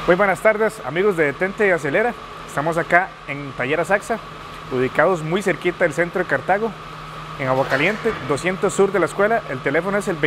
Muy buenas tardes, amigos de Detente y Acelera. Estamos acá en Taller Asaxa, ubicados muy cerquita del centro de Cartago, en Aguacaliente, 200 sur de la escuela. El teléfono es el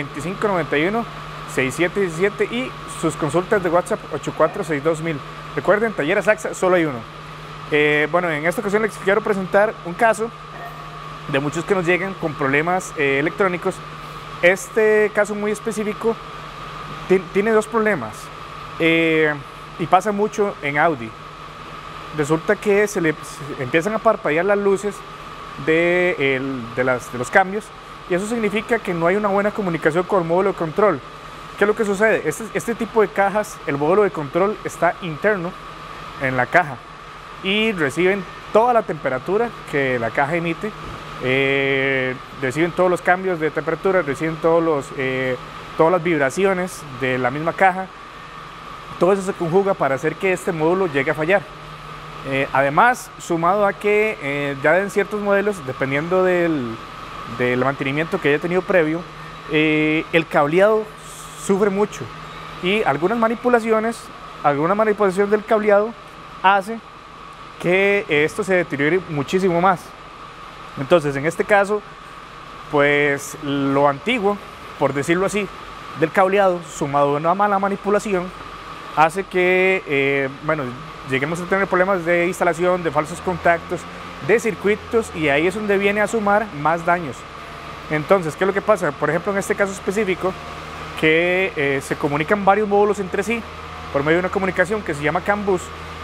2591-6717 y sus consultas de WhatsApp 8462.000. Recuerden, Taller Asaxa, solo hay uno. Bueno, en esta ocasión les quiero presentar un caso de muchos que nos llegan con problemas electrónicos. Este caso muy específico tiene dos problemas. Y pasa mucho en Audi. Resulta que se empiezan a parpadear las luces de los cambios, y eso significa que no hay una buena comunicación con el módulo de control. ¿Qué es lo que sucede? Este tipo de cajas, el módulo de control está interno en la caja y reciben toda la temperatura que la caja emite, reciben todos los cambios de temperatura, reciben todas las vibraciones de la misma caja. Todo eso se conjuga para hacer que este módulo llegue a fallar. Además, sumado a que ya en ciertos modelos, dependiendo del mantenimiento que haya tenido previo, el cableado sufre mucho, y alguna manipulación del cableado hace que esto se deteriore muchísimo más. Entonces, en este caso, pues lo antiguo, por decirlo así, del cableado, sumado a una mala manipulación, hace que lleguemos a tener problemas de instalación, de falsos contactos, de circuitos, y ahí es donde viene a sumar más daños. Entonces, ¿qué es lo que pasa? Por ejemplo, en este caso específico, que se comunican varios módulos entre sí por medio de una comunicación que se llama CAN bus.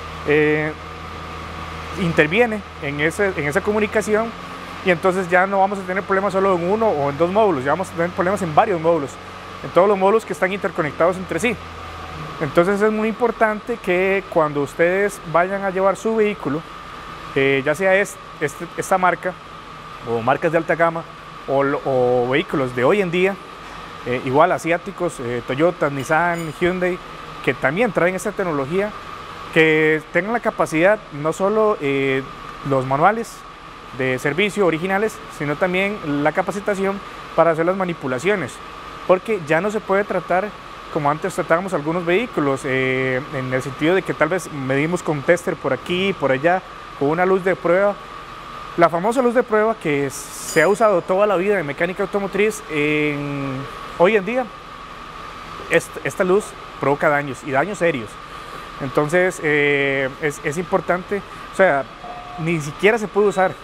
Interviene en esa comunicación, y entonces ya no vamos a tener problemas solo en uno o en dos módulos, ya vamos a tener problemas en varios módulos, en todos los módulos que están interconectados entre sí. Entonces es muy importante que cuando ustedes vayan a llevar su vehículo, ya sea esta marca o marcas de alta gama o vehículos de hoy en día, igual asiáticos, Toyota, Nissan, Hyundai, que también traen esta tecnología, que tengan la capacidad no solo los manuales de servicio originales, sino también la capacitación para hacer las manipulaciones, porque ya no se puede tratar como antes tratábamos algunos vehículos, en el sentido de que tal vez medimos con tester por aquí y por allá, con una luz de prueba. La famosa luz de prueba que se ha usado toda la vida en mecánica automotriz, hoy en día esta luz provoca daños, y daños serios. Entonces es importante, o sea, ni siquiera se puede usar.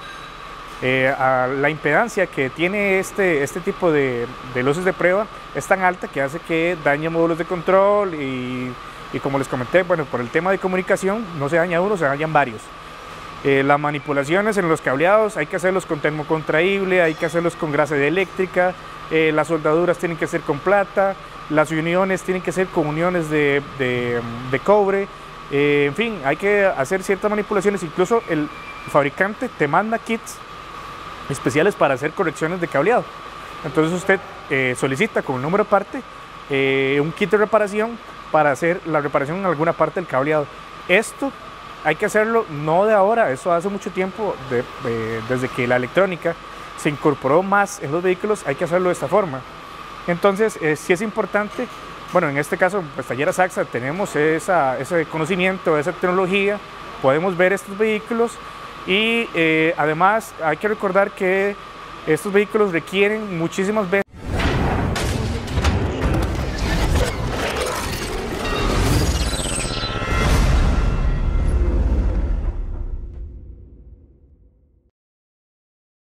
La impedancia que tiene este tipo de luces de prueba es tan alta que hace que dañe módulos de control, y como les comenté, bueno, por el tema de comunicación no se daña uno, se dañan varios. Las manipulaciones en los cableados hay que hacerlos con termocontraíble, hay que hacerlos con grasa eléctrica, las soldaduras tienen que ser con plata, las uniones tienen que ser con uniones de cobre, en fin, hay que hacer ciertas manipulaciones. Incluso el fabricante te manda kits especiales para hacer correcciones de cableado. Entonces usted solicita con el número aparte un kit de reparación para hacer la reparación en alguna parte del cableado. Esto hay que hacerlo no de ahora, eso hace mucho tiempo, desde que la electrónica se incorporó más en los vehículos, hay que hacerlo de esta forma. Entonces sí es importante, bueno, en este caso pues Taller Asaxa tenemos ese conocimiento, esa tecnología, podemos ver estos vehículos. Y además hay que recordar que estos vehículos requieren muchísimas veces